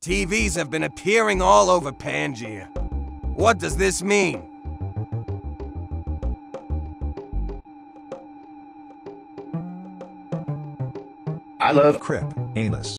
TVs have been appearing all over Pangaea. What does this mean? I love KrippAnus.